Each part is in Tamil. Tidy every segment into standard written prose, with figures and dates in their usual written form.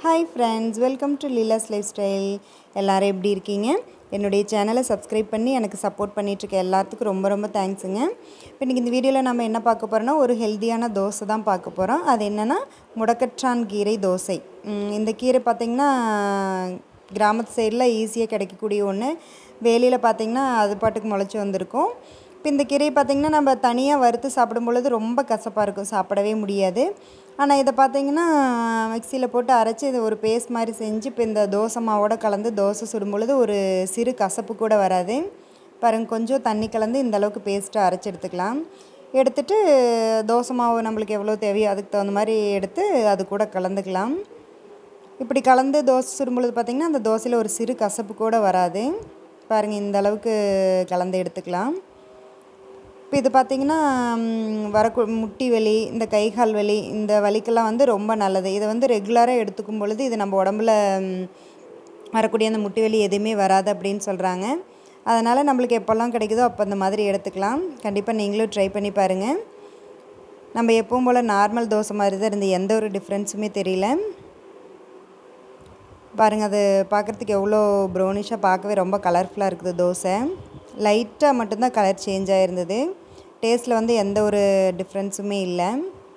Hi friends, welcome to Leela's Lifestyle. எல்லாரும் எப்படி இருக்கீங்க? என்னுடைய சேனலை சப்ஸ்கிரைப் பண்ணி எனக்கு சப்போர்ட் பண்ணிட்டு இருக்க எல்லாத்துக்கும் ரொம்ப ரொம்ப தேங்க்ஸுங்க. இப்போ இன்னைக்கு இந்த வீடியோவில் நம்ம என்ன பார்க்க போறோம்னா ஒரு ஹெல்தியான தோசை தான் பார்க்க போறோம். அது என்னன்னா முடக்கற்றான் கீரை தோசை. இந்த கீரை பார்த்தீங்கன்னா கிராமத்து சைடில் ஈஸியாக கிடைக்கக்கூடிய ஒன்று. வேலியில் பார்த்தீங்கன்னா அது பாட்டுக்கு முளைச்சி வந்திருக்கும். இப்போ இந்த கீரையை பார்த்திங்கன்னா நம்ம தனியாக வறுத்து சாப்பிடும் பொழுது ரொம்ப கசப்பாக இருக்கும், சாப்பிடவே முடியாது. ஆனால் இதை பார்த்திங்கன்னா மிக்சியில் போட்டு அரைச்சி இதை ஒரு பேஸ்ட் மாதிரி செஞ்சு இப்போ இந்த தோசை மாவோடு கலந்து தோசை சுடும் பொழுது ஒரு சிறு கசப்பு கூட வராது. பாருங்கள், கொஞ்சம் தண்ணி கலந்து இந்த அளவுக்கு பேஸ்ட்டாக அரைச்சி எடுத்துக்கலாம். எடுத்துட்டு தோசை மாவு நம்மளுக்கு எவ்வளோ தேவையோ அதுக்கு தகுந்த மாதிரி எடுத்து அது கூட கலந்துக்கலாம். இப்படி கலந்து தோசை சுடும் பொழுது பார்த்திங்கன்னா அந்த தோசையில் ஒரு சிறு கசப்பு கூட வராது. பாருங்கள், இந்த அளவுக்கு கலந்து எடுத்துக்கலாம். இப்போ இது பார்த்திங்கன்னா முட்டி வலி, இந்த கை கால் வலி, இந்த வலிக்கெல்லாம் வந்து ரொம்ப நல்லது. இதை வந்து ரெகுலராக எடுத்துக்கும் பொழுது இது நம்ம உடம்புல வரக்கூடிய அந்த முட்டி வலி எதுவுமே வராது அப்படின்னு சொல்கிறாங்க. அதனால் நம்மளுக்கு எப்போல்லாம் கிடைக்குதோ அப்போ அந்த மாதிரி எடுத்துக்கலாம். கண்டிப்பாக நீங்களும் ட்ரை பண்ணி பாருங்கள். நம்ம எப்பவும் போல் நார்மல் தோசை மாதிரி தான் இருந்து எந்த ஒரு டிஃப்ரென்ஸுமே தெரியல. பாருங்கள், அது பார்க்குறதுக்கு எவ்வளோ ப்ரௌனிஷாக, பார்க்கவே ரொம்ப கலர்ஃபுல்லாக இருக்குது. தோசை லைட்டாக மட்டும்தான் கலர் சேஞ்ச் ஆகிருந்தது. டேஸ்ட்டில் வந்து எந்த ஒரு டிஃப்ரென்ஸுமே இல்லை.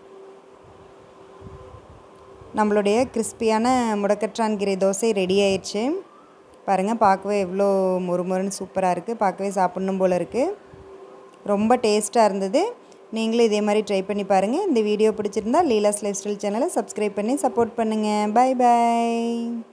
நம்மளுடைய கிறிஸ்பியான முடக்கற்றான் கீரை தோசை ரெடி ஆயிடுச்சு. பாருங்கள், பார்க்கவே எவ்வளோ மொறுமொறுன்னு சூப்பராக இருக்குது. பார்க்கவே சாப்பிட்ணும் போல் இருக்குது. ரொம்ப டேஸ்ட்டாக இருந்தது. நீங்களும் இதே மாதிரி ட்ரை பண்ணி பாருங்கள். இந்த வீடியோ பிடிச்சிருந்தா லீலாஸ் லைஃப் ஸ்டைல் சேனலை சப்ஸ்கிரைப் பண்ணி சப்போர்ட் பண்ணுங்கள். பை பாய்.